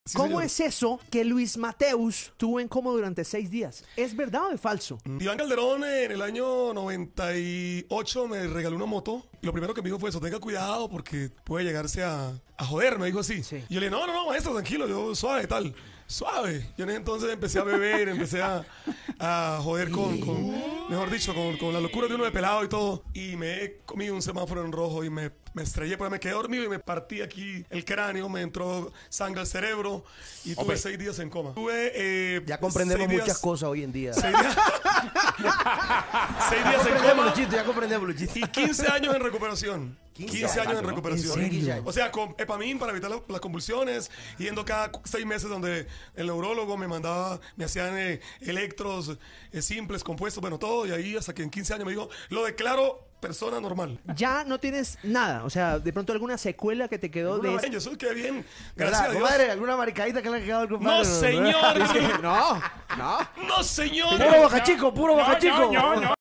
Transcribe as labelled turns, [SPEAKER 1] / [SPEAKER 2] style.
[SPEAKER 1] Sí,
[SPEAKER 2] ¿Cómo
[SPEAKER 1] señor.
[SPEAKER 2] es eso que Luis Mateus tuvo en coma durante 6 días? ¿Es verdad o es falso?
[SPEAKER 1] Iván Calderón en el año 98 me regaló una moto. Y lo primero que me dijo fue eso, tenga cuidado porque puede llegarse a joder, me dijo así.
[SPEAKER 2] Sí.
[SPEAKER 1] Y yo le dije, no, maestro, tranquilo, yo suave, tal. Suave. Yo en ese entonces empecé a beber, empecé a joder mejor dicho, con la locura de uno de pelado y todo. Y me he comido un semáforo en rojo y me estrellé, pues me quedé dormido y me partí aquí el cráneo, me entró sangre al cerebro y tuve 6 días en coma. Tuve,
[SPEAKER 3] Ya comprendemos
[SPEAKER 1] 6 días-
[SPEAKER 3] muchas cosas hoy en día.
[SPEAKER 1] 6 días, 6 días en
[SPEAKER 3] Comprendemos,
[SPEAKER 1] coma
[SPEAKER 3] Luchito, ya comprendemos, Luchito.
[SPEAKER 1] y 15 años en recuperación. 15 años en recuperación.
[SPEAKER 3] ¿En serio?
[SPEAKER 1] O sea, con Epamin para evitar las convulsiones, yendo cada 6 meses donde el neurólogo me mandaba, me hacían electros simples, compuestos, bueno, todo, y ahí hasta que en 15 años me dijo, lo declaro persona normal.
[SPEAKER 2] Ya no tienes nada, o sea, de pronto alguna secuela que te quedó de...
[SPEAKER 1] Yo soy que bien, gracias
[SPEAKER 3] ¿Verdad,
[SPEAKER 1] a Dios.
[SPEAKER 3] compadre? ¿Alguna maricadita que le ha quedado al compadre?
[SPEAKER 1] No, señor.
[SPEAKER 2] No, no.
[SPEAKER 1] No, señor.
[SPEAKER 3] Puro bajachico, puro bajachico.